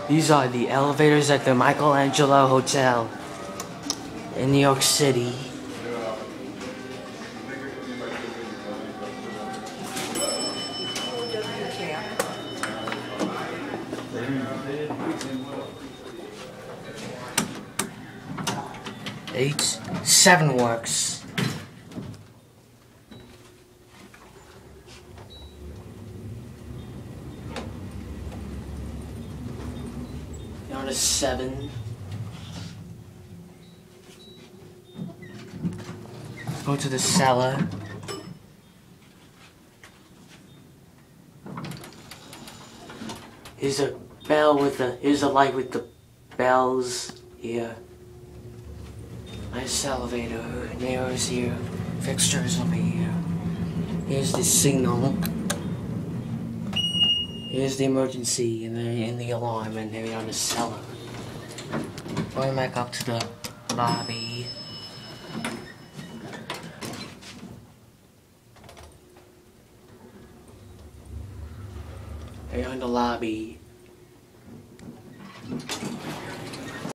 These are the elevators at the Michelangelo Hotel in New York City. Eight, 7 works. Down to 7. Go to the cellar. Here's a bell with the, here's a light with the bells here. Nice elevator, mirrors here, fixtures over here. Here's the signal. Here's the emergency and the alarm, and here we are in the cellar. Going back up to the lobby. Here we are in the lobby.